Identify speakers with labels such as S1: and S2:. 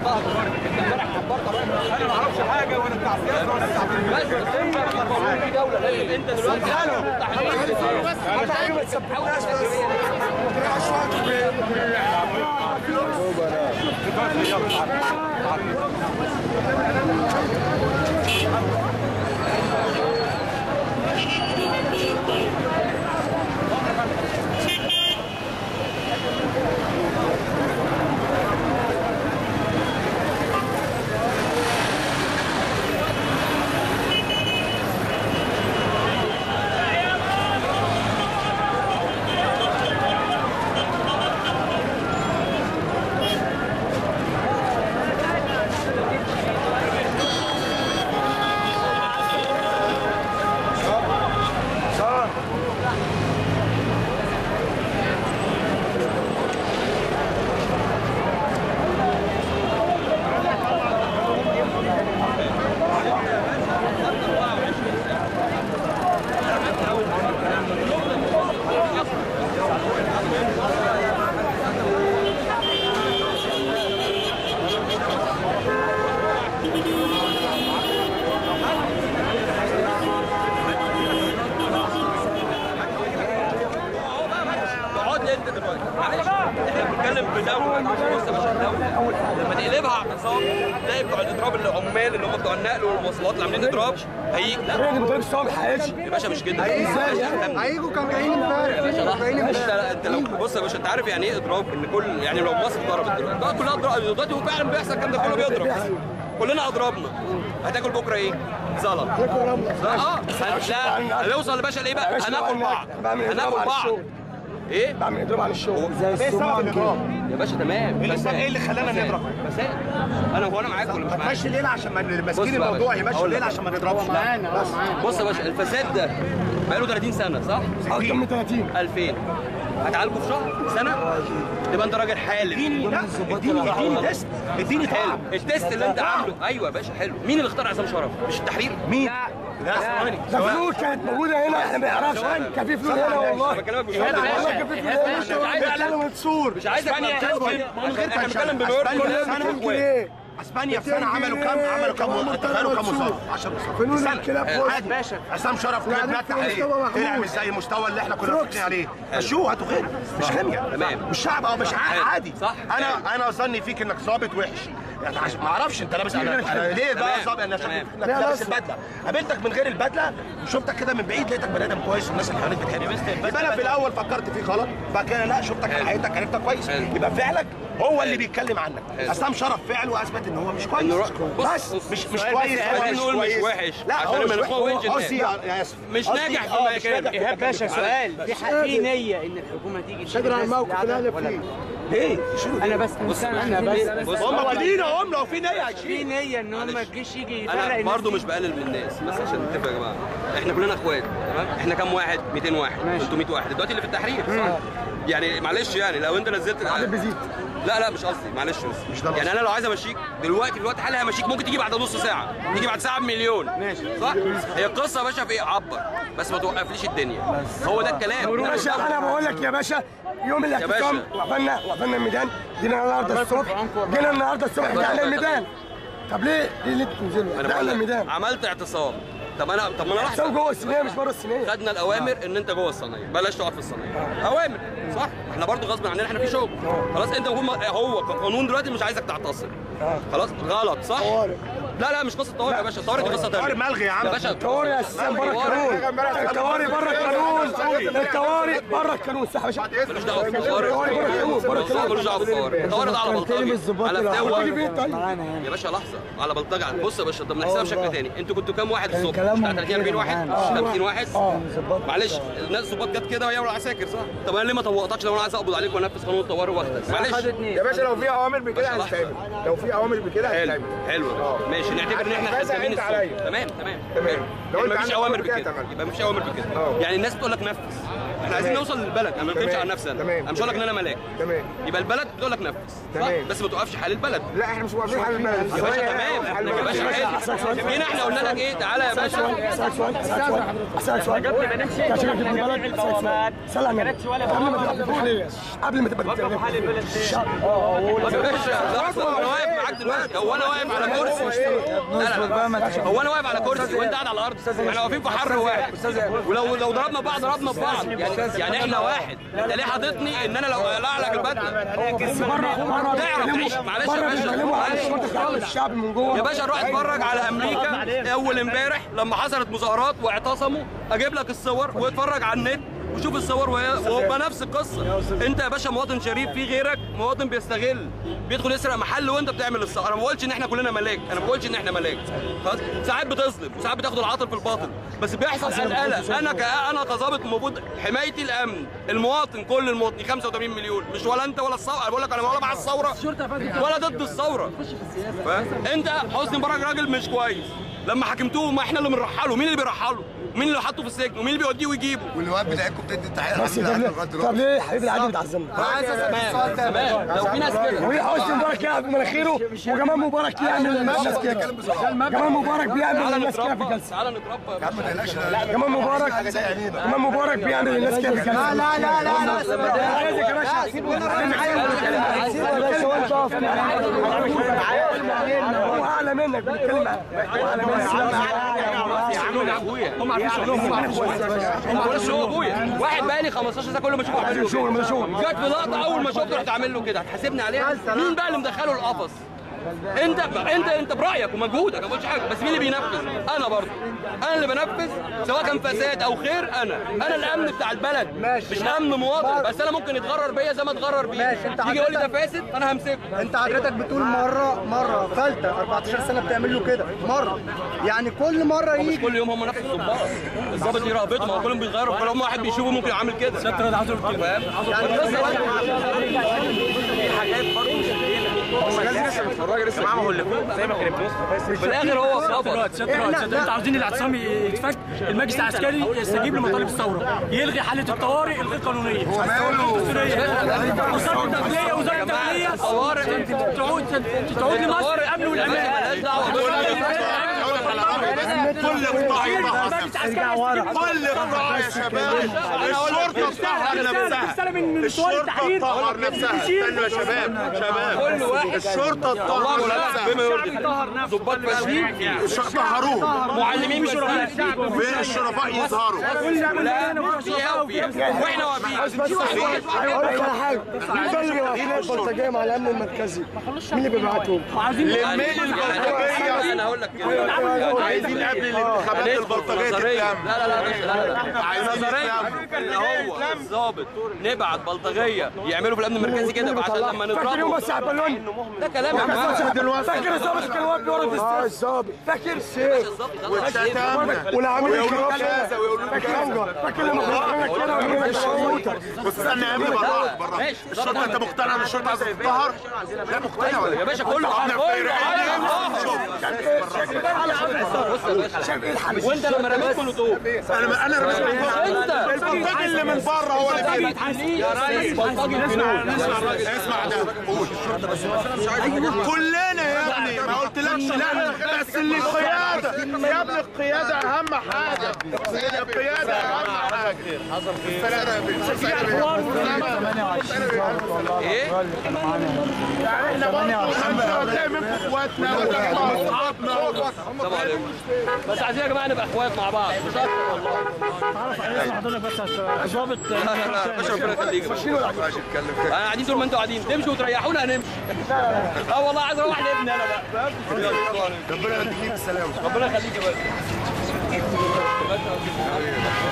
S1: عبرتها دلوقتي. انت امبارح عبرتها. انا ما اعرفش حاجه ولا بتاع سياسه ولا بتاع في دوله لازم انت دلوقتي ما تسبحوش لما تقلبها اعتصام تلاقي بتوع الاضراب العمال اللي هم بتوع النقل والمواصلات اللي عاملين اضراب هيجي. لا
S2: اللي بيضرب السواق ما حققش
S1: يا باشا مش كده.
S3: هيجوا كانوا جايين امبارح
S1: يا باشا. انت لو بص يا باشا انت عارف يعني ايه اضراب؟ ان كل يعني لو مصر ضربت دلوقتي كلها اضراب دلوقتي وفعلا بيحصل الكلام ده كله بيضرب. كلنا اضربنا هتاكل بكره ايه؟ زلط. لا هنوصل يا باشا لايه بقى؟ هناكل بعض هناكل بعض. ايه؟
S2: بعمل اضراب على الشغل
S3: زي السمك كده
S1: يا باشا تمام.
S3: بس ايه اللي خلانا نضرب؟
S1: فساد. هو انا معاك ولا مش معاك؟
S3: ماشي ليله عشان ما ماسكين الموضوع يمشوا ليله عشان ما نضربش. معانا
S1: بص يا باشا الفساد ده بقاله 30 سنه صح؟
S2: اكتر من 30.
S1: 2000 هتعالجه في شهر سنه؟ تبقى انت راجل حالم.
S3: اديني تيست اديني
S1: حلو التيست اللي انت عامله. ايوه يا باشا حلو. مين اللي اخترع عصام شرف؟ مش التحرير؟
S3: مين؟ لا ثواني
S2: ده فلوس كانت موجوده هنا احنا ما نعرفش. كان في فلوس هنا والله.
S1: بكلمك بجد.
S2: كان في فلوس هنا.
S1: مش عايزك احنا بنتكلم بمليون كل
S3: اسبانيا في سنه عملوا كام مصاب 10
S2: فنون الكلاب
S3: عاد باشا. عصام شرف كان مفتح عليه طلع مش زي المستوى اللي احنا كنا فاكرين عليه. مشوه هاتوا غير مش كيمياء مش شعب او مش عادي
S1: صح.
S3: انا ظني فيك انك ظابط وحش يعني ما اعرفش انت لابس انا ليه بقى ظابط انا شايفك انك لابس البدله قابلتك من غير البدله وشفتك كده من بعيد لقيتك بني ادم كويس والناس اللي حواليك بتحبك. يبقى انا في الاول فكرت فيك غلط بعد كده لا شفتك على حقيقتك عرفتك كويس يبقى فعلك هو اللي بيتكلم عنك. عصام شرف فعله اثبت ان هو مش كويس بس مش كويس.
S1: عايزين نقول مش وحش
S3: لا هو
S1: مش ناجح في مكانه.
S4: ايهاب باشا سؤال في نيه ان الحكومه تيجي
S2: شجر على الموقف اللي احنا فيه.
S3: ليه؟
S4: انا بس
S3: هم واخدين هم لو في نيه
S4: في نيه ان هم الجيش يجي يفرق الناس.
S1: انا برضه مش بقلل من الناس بس عشان نتفق يا جماعه احنا كلنا اخوات تمام. احنا كام واحد؟ 200 واحد 300 واحد دلوقتي اللي في التحرير صح؟ يعني معلش يعني لو انت نزلت
S2: عدد بيزيد.
S1: لا مش قصدي معلش مش ده يعني انا لو عايز امشيك دلوقتي في الوقت الحالي همشيك ممكن تيجي بعد نص ساعه تيجي بعد ساعه بمليون ماشي صح. هي القصه يا باشا في ايه؟ عبر بس ما توقفليش الدنيا هو ده الكلام
S2: يا باشا. انا بقول لك يا باشا يوم الاعتصام وقفلنا الميدان جينا النهارده الصبح رجعنا الميدان. طب ليه انتوا تنزلوا؟
S1: انا بقول لك عملت اعتصام طب ما انا رحت
S2: جوه الصينيه مش بره الصينيه.
S1: خدنا الاوامر ان انت جوه الصينيه بلاش تقعد في الصينيه اوامر صح. احنا برضو غصب عننا احنا في شغل خلاص. انت هو كقانون دلوقتي مش عايزك تعتصم خلاص غلط صح. لا مش قصه طوارئ يا باشا. الطوارئ دي قصه ثانيه.
S3: طوارئ ملغي يا عم.
S1: يا باشا
S2: الطوارئ اساسا بره القانون. الطوارئ بره القانون. الطوارئ بره القانون صح يا باشا.
S1: مالوش دعوه بالطوارئ. مالوش دعوه بالطوارئ. الطوارئ ده على بلطجي على فتاوى يا باشا. لحظه على بلطجي. بص يا باشا طب نحسبها بشكل ثاني. انتوا كنتوا كام واحد الصبح؟ 30 40 واحد 50 واحد. معلش الناس ظباط جت كده وهي والعساكر صح. طب انا ليه ما طوقتكش لو انا عايز اقبض عليك وانفذ قانون الطوارئ واخدك؟ معلش
S5: يا باشا لو في اوامر بكده هنستعمل. لو في اوامر بكده هنستعمل.
S1: حلو ماشي نعتبر ان احنا خدامين الصبح. تمام
S5: لو
S1: ما فيش اوامر بكده يبقى ما فيش اوامر بكده. يعني الناس بتقول لك نفذ. احنا عايزين نوصل للبلد. انا ما بتكلمش عن نفسي انا مش هقول لك ان انا ملاك.
S5: تمام
S1: يبقى البلد بتقول لك نفذ صح بس ما توقفش حال البلد.
S5: لا احنا مش واقفين حال البلد
S1: يا باشا تمام. يا باشا جينا احنا قلنا لك ايه تعالى يا باشا.
S2: اسالك سؤال قبل ما نمشي عشان نجيب البلد. سلام قبل ما تبقى
S1: يا باشا انا واقف معاك دلوقتي لك هو انا واقف على كرسي؟ لا هو انا واقف على كرسي وانت قاعد على الارض؟ احنا واقفين في حر واحد، ولو ضربنا بعض ضربنا ببعض، يعني احنا واحد. انت ليه حاططني ان انا لو اقلع لك البدله تعرف تعيش؟ معلش يا باشا،
S2: الشعب من جوه
S1: يا باشا روح اتفرج على امريكا اول امبارح لما حصلت مظاهرات واعتصموا، اجيب لك الصور واتفرج على النت وشوف الصور وهو نفس القصه. انت يا باشا مواطن شريف، في غيرك مواطن بيستغل، بيدخل يسرق محل وانت بتعمل الصح. انا ما بقولش ان احنا كلنا ملاك، انا ما بقولش ان احنا ملاك، خلاص؟ ساعات بتظلم وساعات بتاخد العاطل في الباطل، بس بيحصل قلقله. انا كظابط المفروض حمايتي الامن، المواطن، كل المواطنين 85 مليون، مش ولا انت ولا الثوره. انا بقول لك انا ولا مع الثوره ولا ضد الثوره. انت حسني مبارك راجل مش كويس، لما حكمتوه ما احنا اللي بنرحله. مين اللي بيرحله؟ مين اللي حاطه في السجن؟ ومين اللي بيوديه ويجيبه؟
S3: والنواب بتاعتكم بتدي التحقيق
S2: بس طب ليه حبيبي العادي بتعذبنا؟
S1: تمام لو في ناس كده.
S2: وهي حسني مبارك يعمل مناخيره وجمال مبارك يعمل الناس كده. جمال مبارك بيعمل الناس كده في جلسه.
S1: تعالى نتربى.
S2: جمال مبارك بيعمل الناس كده في جلسه. لا عايزك يا باشا سيبه هو اعلى منك بيتكلم
S1: هم عارفين شغلهم، هم عارفين شغل ابويا. واحد بقى لي 15 سنه كل ما اشوفه شغل جت في لقطه اول ما شفته رحت عامل له كده. هتحاسبني عليها؟ مين بقى اللي مدخله القفص؟ انت برايك ومجهودك، ما بقولش حاجه، بس مين اللي بينفذ؟ انا برضه، انا اللي بنفذ سواء كان فساد او خير. انا الامن بتاع البلد، مش امن مواطن. بس انا ممكن يتغرر بيا زي ما اتغرر بيه. يجي يقول لي ده فاسد انا همسكه.
S6: انت حضرتك بتقول مره ثالثه 14 سنه بتعمل له كده مره، يعني كل مره يجي.
S1: مش كل يوم هم نفس الضباط، الضابط ليه رهبته، ما هو كلهم بيتغيروا، كل يوم واحد بيشوفه ممكن يعمل كده. فاهم؟ حاجات برضه مش الراجل لسه معاه اللي فوق زي ما كان في الاخر هو اترفض.
S7: انتوا عاوزين الاعتصام يتفك، المجلس العسكري يستجيب لمطالب الثوره، يلغي حاله الطوارئ، يلغي القانونيه، وزاره الداخليه تعود لمصر الامن والامان.
S3: كل قطاع كل قطاع يا شباب، الشرطه تطهر نفسها، الشرطه تطهر نفسها. استنوا يا شباب،
S1: كل واحد
S3: الشرطه تطهر نفسها.
S1: ضباط فاشلين
S3: طهروه،
S1: معلمين مش
S3: فين الشرفاء يظهروا؟
S1: واحنا واقفين.
S2: هقول لك على حاجه، مين بقى اللي واقفين البلطجيه مع الامن المركزي؟ مين اللي بيبعتهم؟
S3: لمين البلطجيه؟
S1: انا هقول لك كده،
S3: عايزين قبل الانتخابات البلطجيه تتلم.
S1: لا
S3: عايزين
S1: اللي هو الظابط نبعت بلطجيه يعملوا في الامن المركزي كده عشان لما نضربه. ده كلام يا جماعه.
S2: فاكر الظابط كان واقف بيورا الظابط، فاكر السيف والعميل الكراسه، فاكر لما كنا كده ولا
S3: بس استنى يا ابني بالراحه. الشرطه انت مقتنع ان الشرطه عايزه تتطهر؟ لا مقتنع ولا
S1: يا باشا كله وانت لما رميت مولوتوف
S3: انا رميت البلطجي اللي من بره هو اللي فيه.
S1: يا ريس بلطجي
S3: اسمع ده، قول كلنا يا ابني، ما قلتلكش لا، بس اللي القياده يا ابني، القياده اهم حاجه، القياده اهم حاجه.
S1: ايه؟
S3: يعني احنا برضه هتلاقي منكم اخواتنا واصحابنا.
S1: السلام عليكم. بس عايزين يا جماعه نبقى اخوات مع بعض، مش اكتر والله.
S7: اسمع حضرتك بس ظابط.
S1: لا باشا ربنا يخليك. انا قاعدين طول ما انتوا قاعدين، تمشوا وتريحونا هنمشي. اه والله عايز اروح لابني انا بقى.
S3: ربنا يديك السلامه.
S1: ربنا يخليك يا باشا.